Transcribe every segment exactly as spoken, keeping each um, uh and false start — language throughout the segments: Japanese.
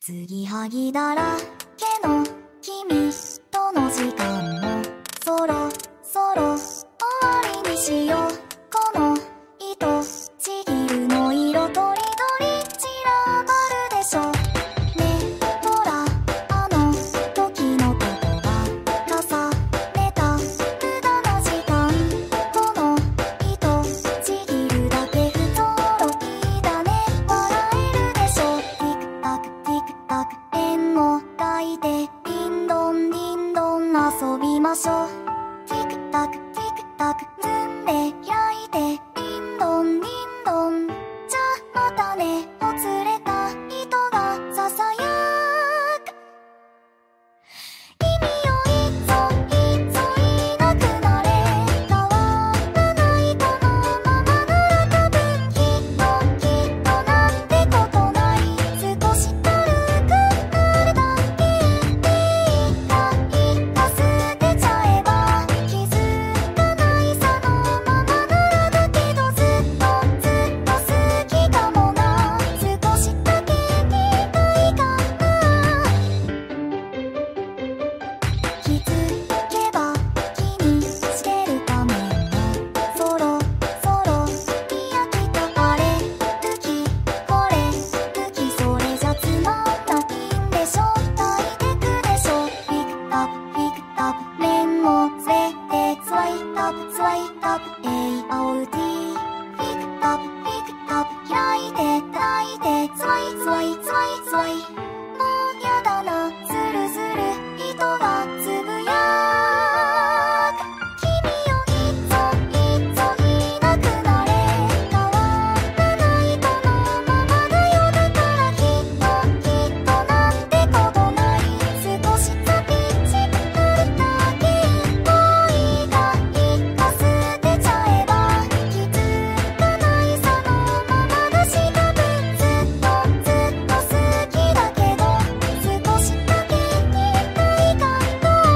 継ぎはぎだらけの君との時間もそろそろ終わりにしよう。この糸ちぎるの色とりどり散らばるでしょ。ねほらあの時のことが重ねた無駄な時間。この糸ちぎるだけ不ぞろいだね。笑えるでしょ。ティクタクティクタク円を描いてリンドンリンドン遊びましょう。ティクタクティクタク積んで焼いてリンドンリンドン。じゃあまたねほつれた糸がささやく。意味をいっそいっそいなくなれ。変わらないこのままなら多分きっときっとなんてことない。少し軽くなるだけでいいかいいか捨てちゃえば気づかないさのままならだけどずっとずっと好きかもな。少しだけ見たいかな。気づけば気にしてるためもそろそろ嫌きたあれ好きこれ好きそれじゃつまんないんでしょ。抱いてくでしょ。ピクタプピクタプ面をつれてスワイタプスワイタプ エーオーティー。 ピクタプピクタプ開いて開いてスワイスワイスワイスワイ。もうやだなズルズル糸がつぶやく。君よいっそいっそいなくなれ。変わらないこのままだよ。だからきっときっとなんてことない。少し寂しくなるだけ。もういいかいいか捨てちゃえば気づかないさのままだし。多分ずっとずっと好きだけど少しだけ見たいかな。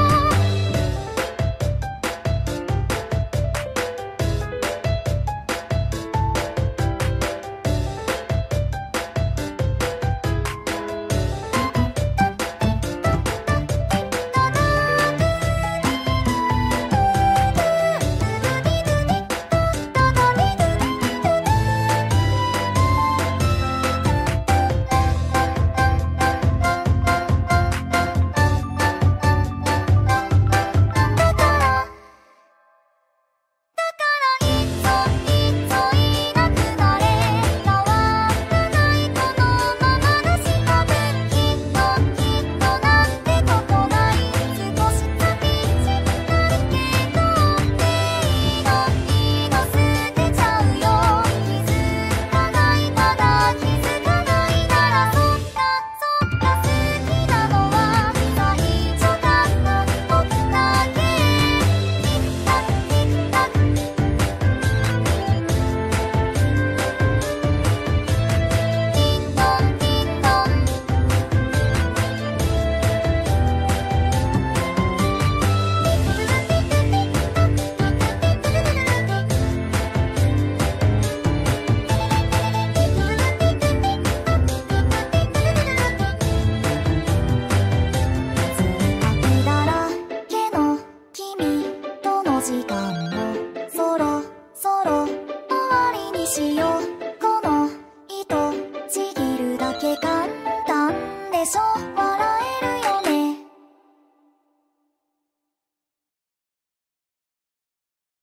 時間もそろそろ終わりにしよう。この糸ちぎるだけ簡単でしょ。